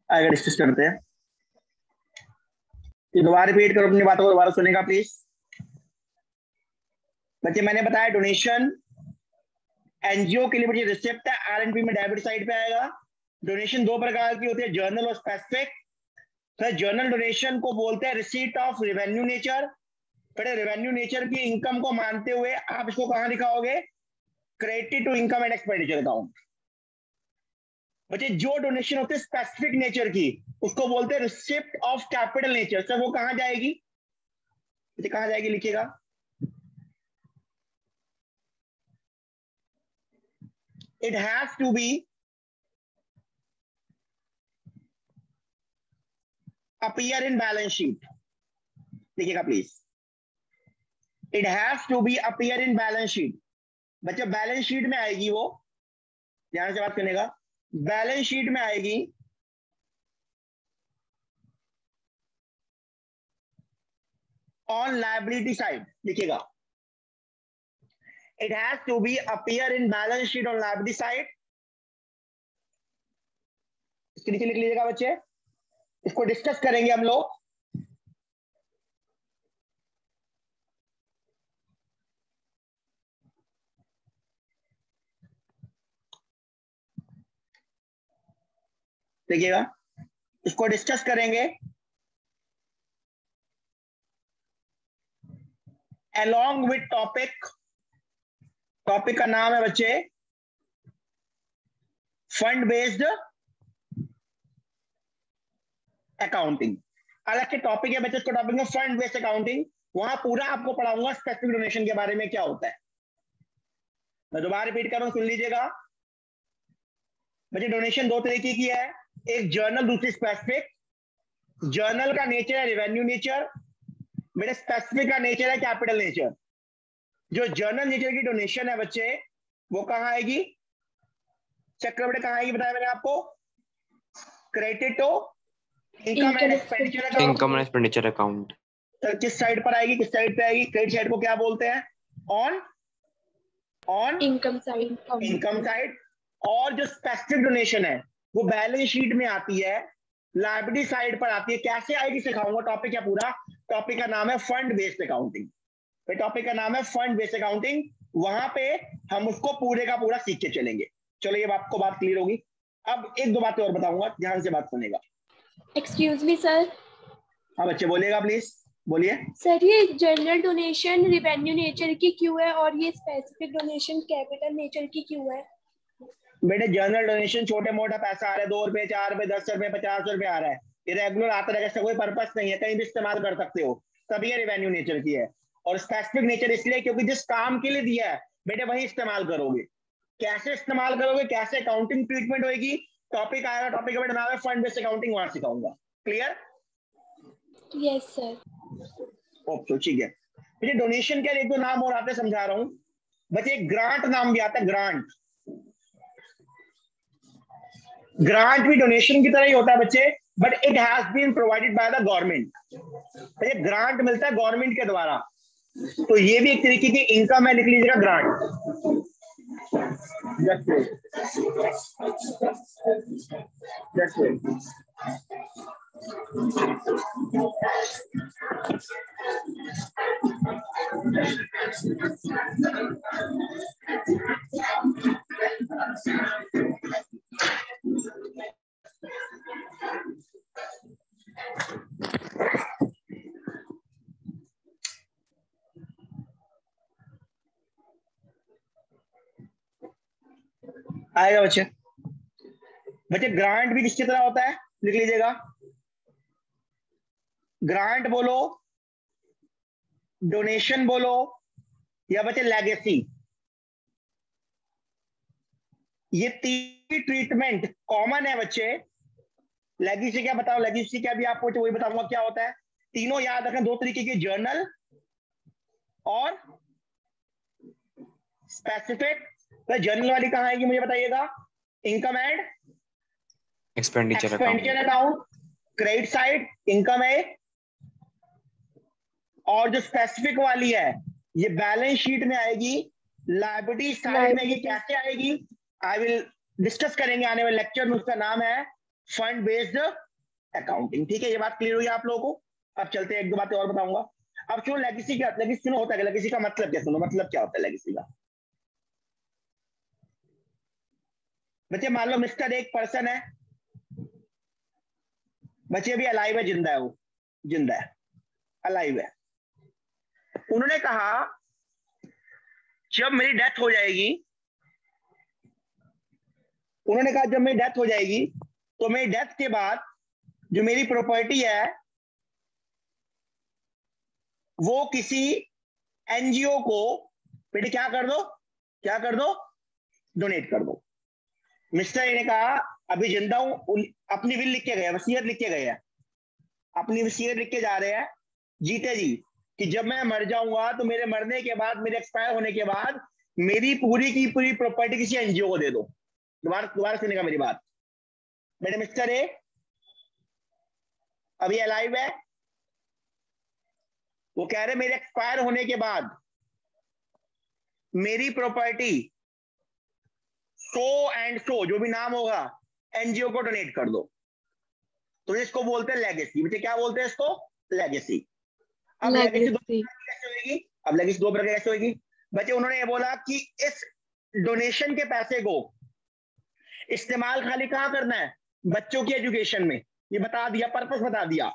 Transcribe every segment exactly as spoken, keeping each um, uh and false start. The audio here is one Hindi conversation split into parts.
आगे डिस्कस करते हैं। तो दोबारा रिपीट करो अपनी बातों को, दोबारा सुनेगा प्लीज बच्चे। मैंने बताया डोनेशन एनजीओ के लिए बच्चे रिसिप्ट है, आरएनपी में डेबिट साइड पे आएगा। डोनेशन दो प्रकार की होती है, जर्नल और स्पेसिफिक। फिर जर्नल डोनेशन को बोलते हैं रिसीट ऑफ रेवेन्यू नेचर। फिर रेवेन्यू नेचर की इनकम को मानते हुए आप इसको कहां दिखाओगे, credit to income and expenditure account. बच्चे जो डोनेशन होती है स्पेसिफिक नेचर की उसको बोलते हैं receipt of capital nature. Sir वो कहां जाएगी, बच्चे कहां जाएगी लिखिएगा। It has to be appear in balance sheet, लिखिएगा please. It has to be appear in balance sheet. बच्चे बैलेंस शीट में आएगी वो, ध्यान से बात करने का, बैलेंस शीट में आएगी ऑन लायबिलिटी साइड, लिखिएगा। It has to be appear in balance sheet on liability side. इसके नीचे लिख लीजिएगा बच्चे, इसको डिस्कस करेंगे हम लोग। देखिएगा, इसको डिस्कस करेंगे along with टॉपिक। टॉपिक का नाम है बच्चे फंड बेस्ड अकाउंटिंग। अलग के टॉपिक है बच्चे, इसको टॉपिक में फंड बेस्ड अकाउंटिंग। वहां पूरा आपको पढ़ाऊंगा स्पेसिफिक डोनेशन के बारे में क्या होता है। मैं दोबारा रिपीट कर रहा हूं, सुन लीजिएगा बच्चे। डोनेशन दो तरीके की है, एक जर्नल, दूसरी स्पेसिफिक। जर्नल का नेचर है रेवेन्यू नेचर, मेरे स्पेसिफिक का नेचर है कैपिटल नेचर। जो जर्नल नेचर की डोनेशन है बच्चे वो कहां आएगी, चक्रवृद्धि कहां आएगी, बताया मैंने आपको, credit to income and expenditure account. Income and expenditure account किस साइड पर आएगी, किस साइड पे आएगी, क्रेडिट साइड को क्या बोलते हैं, on on income side. Income side. और जो स्पेसिफिक डोनेशन है वो बैलेंस शीट में आती है, लायबिलिटी साइड पर आती है। कैसे आएगी सिखाऊंगा, टॉपिक है पूरा। टॉपिक का नाम है फंड बेस्ड अकाउंटिंग। टॉपिक का नाम है फंड बेस्ड अकाउंटिंग। वहां पे हम उसको पूरे का पूरा सीख के चलेंगे। चलो ये आपको बात क्लियर होगी। अब एक दो बातें और बताऊंगा, ध्यान से बात सुनेगा। Excuse me sir. हाँ बच्चे बोलिएगा प्लीज, बोलिए। सर ये जनरल डोनेशन रिवेन्यू नेचर की क्यों है और ये स्पेसिफिक डोनेशन कैपिटल नेचर की क्यों है? बेटे जनरल डोनेशन छोटे मोटा पैसा आ रहा है, दो रुपए, चार रुपए, दस रुपए, पचास रुपए आ रहा है, ये रेगुलर आता रहेगा, इसका कोई पर्पस नहीं है, कहीं भी इस्तेमाल कर सकते हो, तभी ये रेवेन्यू नेचर की है। और स्पेसिफिक नेचर इसलिए क्योंकि जिस काम के लिए दिया है बेटे वही इस्तेमाल करोगे। कैसे इस्तेमाल करोगे, कैसे अकाउंटिंग ट्रीटमेंट होगी, टॉपिक आएगा, टॉपिक का नाम है फंड बेस्ड अकाउंटिंग, वहां सिखाऊंगा। क्लियर? Yes sir. ओके ठीक है। मुझे डोनेशन के एक दो नाम और आते समझा रहा हूँ बच्चे। ग्रांट नाम भी आता है, ग्रांट। ग्रांट भी डोनेशन की तरह ही होता है बच्चे, but it has been provided by the government. ये ग्रांट मिलता है गवर्नमेंट के द्वारा, तो ये भी एक तरीके की इनकम है, लिख लीजिएगा grant. Just wait. Just wait. आएगा बच्चे। बच्चे ग्रांट भी किसकी तरह होता है, लिख लीजिएगा। ग्रांट बोलो, डोनेशन बोलो, या बच्चे लेगेसी, ये तीन ट्रीटमेंट कॉमन है बच्चे। लेगेसी क्या बताओ, लेगेसी क्या भी आपको वही बताऊंगा क्या होता है। तीनों याद रखना, दो तरीके के, जर्नल और स्पेसिफिक। तो जर्नल वाली कहां आएगी मुझे बताइएगा, income and expenditure expenditure account, credit side income है। और जो स्पेसिफिक वाली है ये बैलेंस शीट में आएगी, लायबिलिटी साइड में आएगी। कैसे आएगी, आई विल डिस्कस करेंगे आने वाले लेक्चर में, उसका नाम है फंड बेस्ड अकाउंटिंग। ठीक है, ये बात क्लियर हुई आप लोगों को। अब चलते हैं, एक दो बातें और बताऊंगा। अब सुनो लेगेसी क्या, लेगेसी सुनो होता है, लेगेसी का मतलब क्या, सुनो मतलब क्या होता है लेगेसी का। बच्चे मान लो मिस्टर एक पर्सन है, बच्चे अभी अलाइव है, जिंदा है, वो जिंदा है, अलाइव है। उन्होंने कहा जब मेरी डेथ हो जाएगी, उन्होंने कहा जब मेरी डेथ हो जाएगी तो मेरी डेथ के बाद जो मेरी प्रॉपर्टी है वो किसी एनजीओ को बेटे क्या कर दो, क्या कर दो, डोनेट कर दो। मिस्टर ए ने कहा अभी जिंदा हूं, अपनी विल लिख के गए, वसीयत लिख के गए हैं, अपनी वसीयत लिख के जा रहे हैं जीते जी कि जब मैं मर जाऊंगा तो मेरे मरने के बाद, मेरे एक्सपायर होने के बाद मेरी पूरी की पूरी प्रॉपर्टी किसी एनजीओ को दे दो। दोबारा दोबारा सुनेगा मेरी बात बेटे। मिस्टर ए अभी अलाइव है, वो कह रहे मेरे एक्सपायर होने के बाद मेरी प्रॉपर्टी सो एंड सो जो भी नाम होगा एनजीओ को डोनेट कर दो। तो इसको बोलते हैं लेगेसी। बेटे क्या बोलते हैं इसको, लेगेसी। अब लेगेसी दो कैसे होगी, अब लेगेसी दो प्रकार कैसे होगी बच्चे। उन्होंने ये बोला कि इस डोनेशन के पैसे को इस्तेमाल खाली कहां करना है, बच्चों की एजुकेशन में। ये बता दिया, पर्पस बता दिया।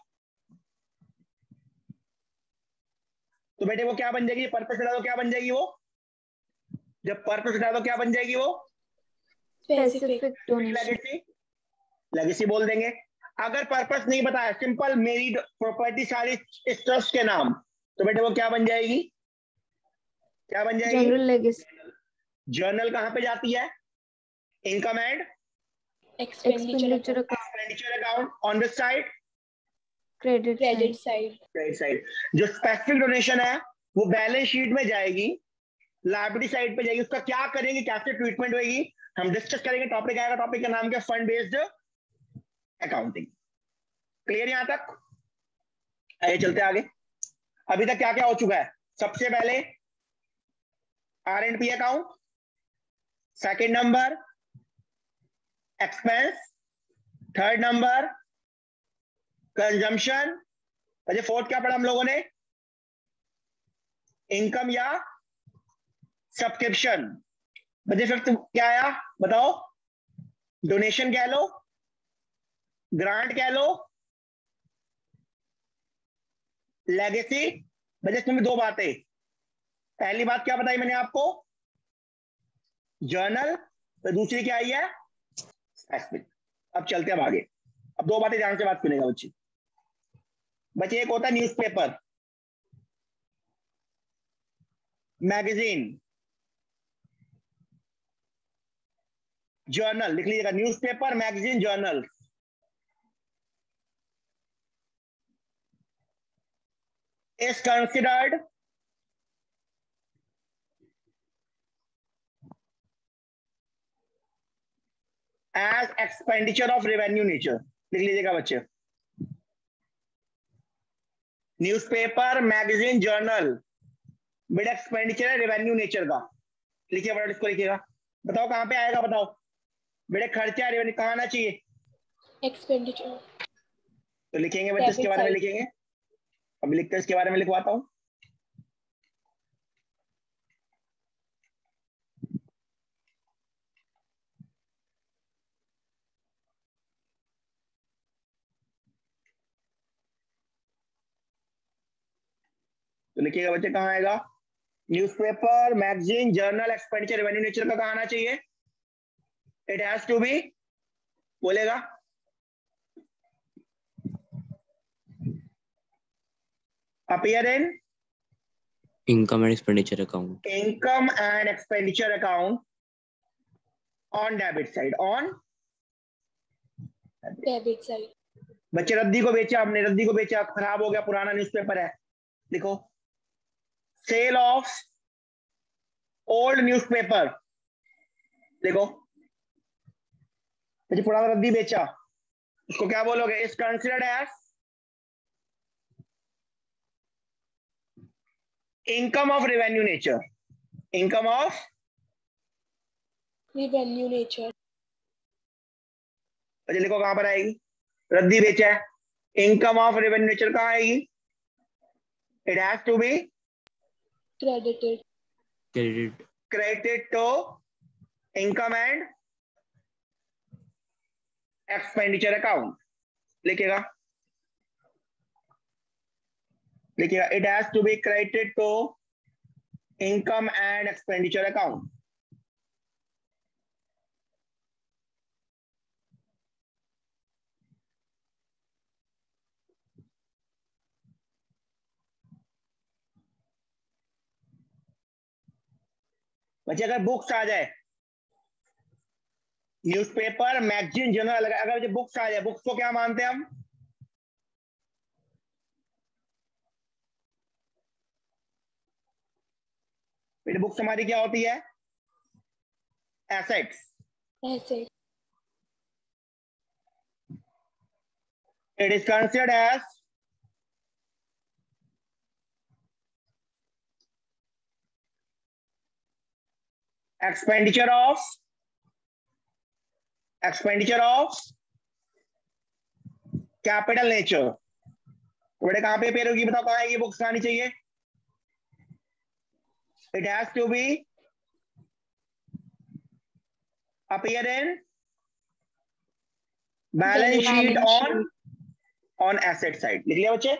तो बेटे वो क्या बन जाएगी, पर्पस बता दो क्या बन जाएगी वो, जब पर्पस बता दो क्या बन जाएगी वो, स्पेसिफिक डोनेशन, लेगेसी, लेगेसी बोल देंगे। अगर पर्पस नहीं बताया, सिंपल मेरी प्रॉपर्टी सारी इस ट्रस्ट के नाम, तो बेटे वो क्या बन जाएगी, क्या बन जाएगी, जनरल लेगेसी। जर्नल कहां पे जाती है, income and expenditure account, expenditure account, on the side credit credit side, credit side. जो स्पेसिफिक डोनेशन है वो बैलेंस शीट में जाएगी, लायबिलिटी साइड पे जाएगी। उसका क्या करेंगे, कैसे ट्रीटमेंट होगी, हम डिस्कस करेंगे। टॉपिक आएगा, टॉपिक का नाम क्या, फंड बेस्ड अकाउंटिंग। क्लियर यहां तक, आइए चलते आगे। अभी तक क्या क्या हो चुका है, सबसे पहले R and P account, second number expense, third number consumption, अच्छा फोर्थ क्या पढ़ा हम लोगों ने, इनकम या सब्सक्रिप्शन। बच्चे फिफ्थ क्या आया बताओ, डोनेशन कह लो, ग्रांट कह लो, लेगेसी। बच्चे इसमें दो बातें, पहली बात क्या बताई मैंने आपको, जर्नल, तो दूसरी क्या आई है, स्पेसिफिक। अब चलते हैं आगे। अब दो बातें ध्यान से बात सुनेगा बच्चे। बच्चे एक होता है न्यूज़पेपर, मैगजीन, जर्नल, लिख लीजिएगा, newspaper, magazine, journal. Is considered as expenditure of revenue nature. लिख लीजिएगा बच्चे, न्यूज़पेपर, मैगजीन, जर्नल बेटा एक्सपेंडिचर है रेवेन्यू नेचर का। लिखिए बड़ा, इसको लिखिएगा, बताओ कहां पे आएगा, बताओ बेटे, खर्चा रेवेन्यू कहां आना चाहिए, एक्सपेंडिचर। तो लिखेंगे बच्चे इसके बारे में लिखेंगे, अभी लिखते हैं, इसके बारे में लिखवाता हूं। तो लिखिएगा बच्चे कहां आएगा, newspaper, magazine, journal, expenditure revenue nature का कहां आना चाहिए, इट हैज टू बी, बोलेगा appear in income and expenditure account, income and expenditure account on debit side, on debit side. बच्चे रद्दी को बेचा हमने, रद्दी को बेचा, खराब हो गया, पुराना न्यूज़पेपर है, देखो सेल ऑफ ओल्ड न्यूज़पेपर, देखो बच्चे पुराना रद्दी बेचा, उसको क्या बोलोगे, is considered as income of revenue nature, income of revenue nature. अच्छा लिखो कहां पर आएगी, रद्दी बेचा है, इनकम ऑफ रेवेन्यू नेचर कहां आएगी, it has to be credited credit credited to income and expenditure account. लिखेगा लिखेगा it has to be credited to income and expenditure account. बच्चे अगर बुक्स आ जाए, न्यूज़पेपर, मैगजीन, जर्नल, अगर जो बुक्स आ जाए, बुक्स को क्या मानते हैं हम, बेटे बुक्स हमारी क्या होती है, assets. Asset It is considered as expenditure of expenditure of capital nature. तो बेटे कहां पे पेयर होगी, बताओ कहां ये बुक्स आनी चाहिए, it has to be appear in balance sheet on on asset side. लिख लिया बच्चे,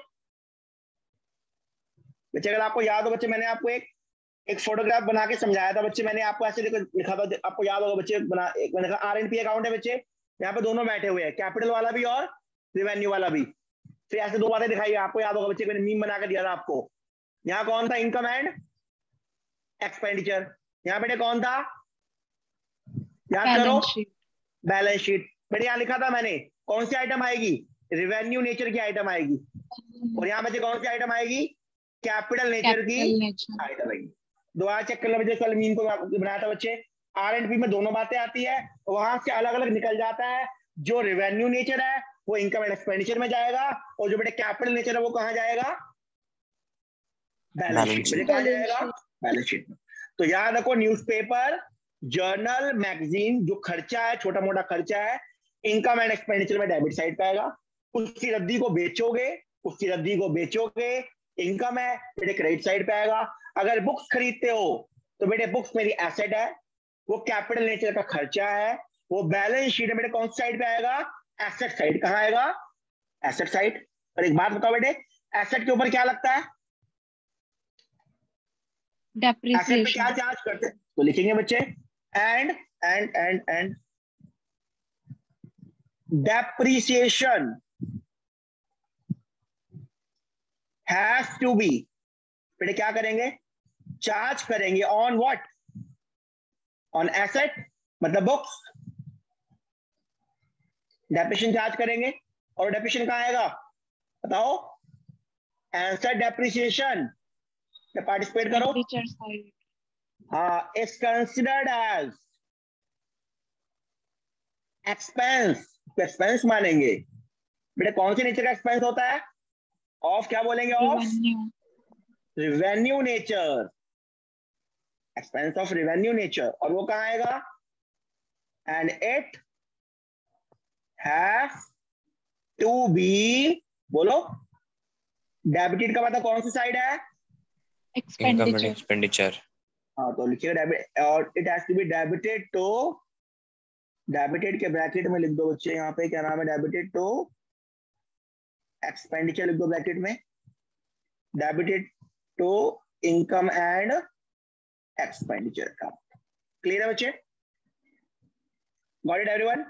बच्चे अगर आपको याद हो बच्चे, मैंने आपको एक एक फोटोग्राफ बना के समझाया था बच्चे, मैंने आपको ऐसे लिखा था, आपको याद होगा बच्चे, बना एक मैंने कहा आर एन पी अकाउंट है बच्चे, यहाँ पे दोनों बैठे हुए हैं, कैपिटल वाला भी और रिवेन्यू वाला भी, फिर ऐसे दो बातें दिखाई, आपको याद होगा बच्चे, मैंने मीम बना के दिया था आपको, यहाँ कौन था, इनकम एंड एक्सपेंडिचर, यहाँ बेटे कौन था, याद करो, बैलेंस शीट. बेटे यहाँ लिखा था मैंने, कौन सी आइटम आएगी, रिवेन्यू नेचर की आइटम आएगी, और यहाँ बच्चे कौन सी आइटम आएगी, कैपिटल नेचर की आइटम आएगी. दोबारा चेक कर लो बच्चे, कल मीन को बनाया था बच्चे, आर एंड पी में दोनों बातें आती है, वहां से अलग अलग निकल जाता है, जो रेवेन्यू नेचर है वो इनकम एंड एक्सपेंडिचर में जाएगा, और जो बेटे कैपिटल नेचर है वो कहां जाएगा, बैलेंस शीट में. कहां जाएगा, बैलेंस शीट में. तो याद रखो, न्यूज़पेपर, जर्नल, मैगजीन, जो खर्चा है, छोटा मोटा खर्चा है, इनकम एंड एक्सपेंडिचर में डेबिट साइड पे आएगा. उसकी रद्दी को बेचोगे, उसकी रद्दी को बेचोगे, इनकम है बेटे क्रेडिट साइड पे आएगा. अगर बुक्स खरीदते हो तो बेटे बुक्स मेरी एसेट है, वो कैपिटल नेचर का खर्चा है, वो बैलेंस शीट में बेटे कौन सी साइड पे आएगा, एसेट साइड. कहां आएगा, एसेट साइड. और एक बात बताओ बेटे, एसेट के ऊपर क्या लगता है, एसेट पे क्या चार्ज करते हैं, तो लिखेंगे बच्चे and and and and depreciation has to be, बेटे क्या करेंगे, चार्ज करेंगे ऑन व्हाट, ऑन एसेट, मतलब बुक्स, डेप्रिसिएशन चार्ज करेंगे, और डेप्रिसिएशन कहां आएगा, बताओ, एसेट डेप्रिसिएशन, पार्टिसिपेट करो, हाँ, is considered as expense, expense मानेंगे. बेटे कौन से नेचर का एक्सपेंस होता है, ऑफ क्या बोलेंगे, of revenue nature, expense of revenue nature, और वो कहां आएगा, and it has to be, बोलो, डेबिटेड का मतलब कौन सी साइड है, इनकम एंड एक्सपेंडिचर. हाँ तो लिखिएगा डेबिट, और it has to be debited to, debited के ब्रैकेट में लिख दो बच्चे, यहाँ पे क्या नाम है, डेबिटेड टू एक्सपेंडिचर लिख दो ब्रैकेट में, debited to income and expenditure का. क्लियर है बच्चे, got it everyone,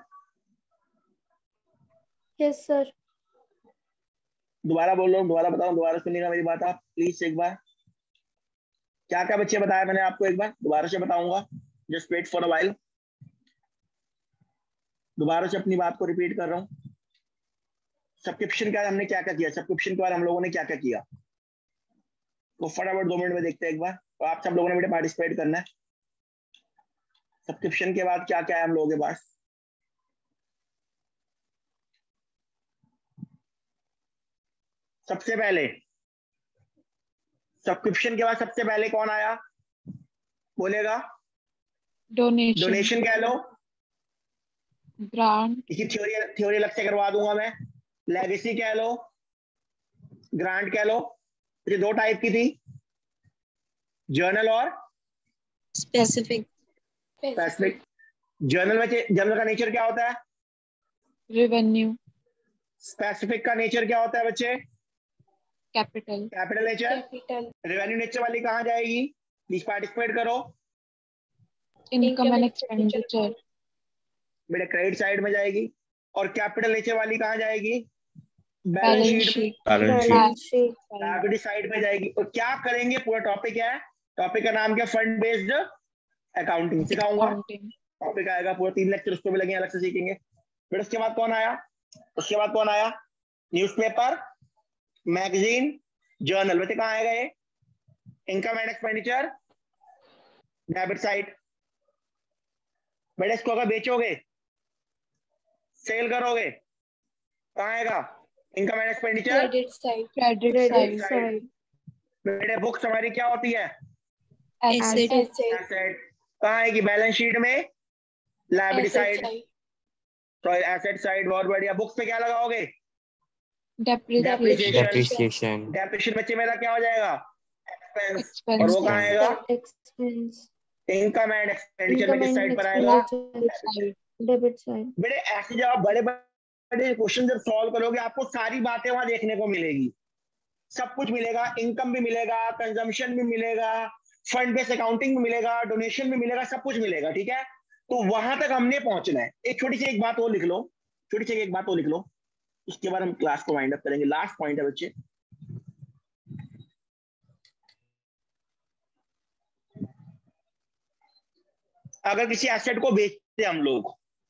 yes sir. दोबारा बोल रहा हूँ, दोबारा बताओ, दोबारा सुनिएगा मेरी बात आप प्लीज एक बार, क्या क्या बच्चे बताया मैंने आपको, एक बार दोबारा से बताऊंगा, just wait for a while, दोबारा से अपनी बात को रिपीट कर रहा हूँ. सब्सक्रिप्शन के बाद हमने क्या क्या किया, सब्सक्रिप्शन के बाद हम लोगों ने क्या क्या किया, तो फटाफट दो मिनट में देखते हैं एक बार, तो आप सब लोगों ने बेटे पार्टिसिपेट करना है. सब्सक्रिप्शन के बाद क्या क्या है हम लोगों के पास, सबसे पहले सब्सक्रिप्शन के बाद सबसे पहले कौन आया, बोलेगा, डोनेशन, डोनेशन कह लो, ग्रांट, इसकी थ्योरी थ्योरी अलग से करवा दूंगा मैं। लेगेसी कह लो, ग्रांट कह लो, ये दो टाइप की थी, जर्नल और स्पेसिफिक। स्पेसिफिक। जर्नल में जर्नल का नेचर क्या होता है? रेवेन्यू, स्पेसिफिक का नेचर क्या होता है बच्चे? Capital, capital nature. Capital, revenue nature वाली कहाँ जाएगी? प्लीज पार्टिसिपेट करो। इनकम एंड एक्सपेंडिचर, बेटा क्रेडिट साइड में जाएगी। और कैपिटल नेचर वाली कहाँ जाएगी? Balance balance sheet. Sheet, balance sheet. Liability side में जाएगी। और क्या करेंगे? पूरा टॉपिक क्या है? टॉपिक का नाम क्या? फंड बेस्ड अकाउंटिंग सिखाऊंगा। अकाउंटिंग, टॉपिक आएगा पूरा, तीन लेक्चर उसको भी लगे, अलग से सीखेंगे। फिर उसके बाद कौन आया? उसके बाद कौन आया? Newspaper, magazine, journal. बच्चे कहाँ आएगा ये? Income and expenditure, debit side. बेटा इसको अगर बेचोगे, सेल करोगे, कहाँ आएगा? Income and expenditure, credit side, credit side, बेटे बुक्स हमारी क्या होती है? Asset, asset. कहाँ आएगी? बैलेंस शीट में, लायबिलिटी साइड, एसेट साइड। बहुत बढ़िया। बुक्स पे क्या लगाओगे? डेप्रिसिएशन, डेप्रिसिएशन, डेप्रिसिएशन बच्चे मेरा क्या हो जाएगा? एक्सपेंस। एक्सपेंस, और वो कहाँ आएगा? एक्सपेंस, इनकम एंड एक्सपेंडिचर में किस साइड पर आएगा? Debit side. बेटे ऐसे जब आप बड़े बड़े क्वेश्चन जब सॉल्व करोगे, आपको सारी बातें वहां देखने को मिलेगी, सब कुछ मिलेगा। इनकम भी मिलेगा, कंजम्पशन भी मिलेगा, फंड बेस्ड अकाउंटिंग भी मिलेगा, डोनेशन भी मिलेगा, सब कुछ मिलेगा। ठीक है, तो वहां तक हमने पहुंचना है। एक छोटी सी एक बात और लिख लो, छोटी सी एक बात और लिख लो, उसके बाद हम क्लास को वाइंड अप करेंगे। लास्ट पॉइंट है बच्चे, अगर किसी एसेट को बेचते हम लोग,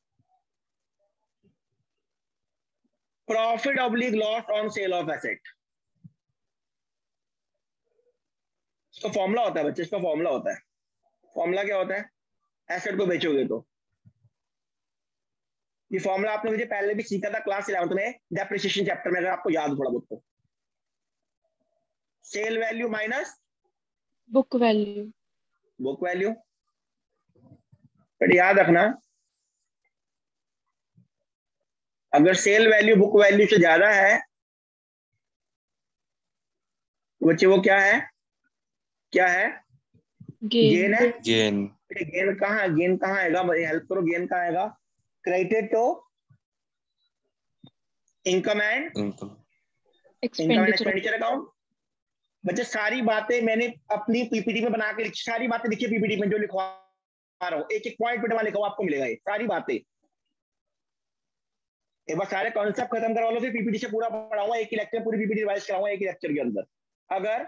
profit oblique loss on sale of asset, इसका फॉर्मूला होता है बच्चे, इसका फॉर्मूला होता है। फॉर्मूला क्या होता है? एसेट को बेचोगे तो, ये फॉर्मूला आपने मुझे पहले भी सीखा था क्लास इलेवंथ में, डेप्रिसिएशन चैप्टर में, अगर आपको याद थोड़ा बहुत तो। Sale value minus book value, book value. But याद रखना, अगर सेल वैल्यू बुक वैल्यू से ज्यादा है, बच्चे वो क्या है? क्या है? गेन है। गेन, गेन कहाँ है? गेन कहाँ आएगा? हेल्प करो, गेन कहाँ आएगा? Credited to income and income, income and expenditure account. बच्चे सारी बातें मैंने अपनी पीपीटी में बना के, सारी बातें लिखी पीपीटी में जो लिखवा रहा हूँ, एक एक पॉइंट पे लिखा हुआ आपको मिलेगा, ये सारी बातें। एक बार सारे कॉन्सेप्ट खत्म करवा लो, फिर पीपीटी से पूरा पढ़ाऊंगा, एक ही लेक्चर में पूरी पीपीटी रिवाइज कराऊंगा एक ही लेक्चर के अंदर। अगर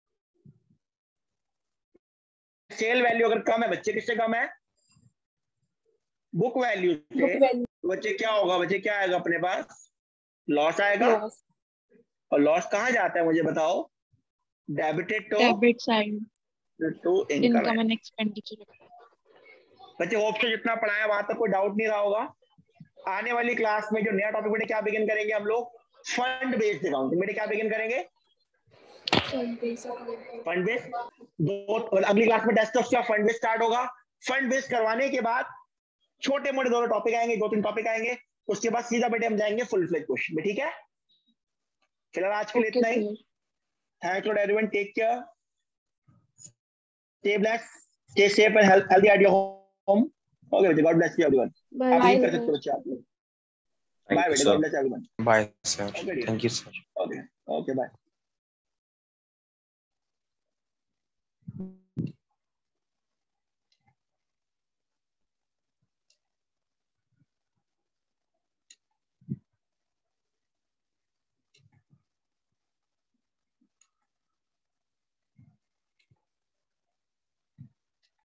सेल वैल्यू अगर कम है बच्चे, किससे कम है? बुक वैल्यू से। बच्चे क्या होगा? बच्चे क्या आएगा अपने पास? लॉस आएगा। और लॉस कहाँ जाता है मुझे बताओ? Debited to debit side, to income and expenditure. बच्चे होप से जितना पढ़ाया वहां तक कोई डाउट नहीं रहा होगा। आने वाली क्लास में जो नया टॉपिक बेटे क्या बिगिन करेंगे हम लोग? Fund based accounting. बेटे क्या बिगिन करेंगे? Fund based. दो अगली क्लास में test of fund based start होगा। फंड बेस्ड करवाने के बाद छोटे मोटे दोनों टॉपिक आएंगे, दो तीन टॉपिक आएंगे, उसके बाद सीधा बेटे हम जाएंगे फुल फ्लेज क्वेश्चन में। ठीक है, फिलहाल आज के लिए इतना ही। Thanks lot everyone, take care, stay blessed, stay safe and healthy at your home. Okay, God bless you everyone. Bye. आप कर सकते हो बच्चे आप लोग। Thank Bye you, बेटे, sir. God bless everyone. Bye, sir. Okay, dear. Thank you, sir. Okay, okay, bye.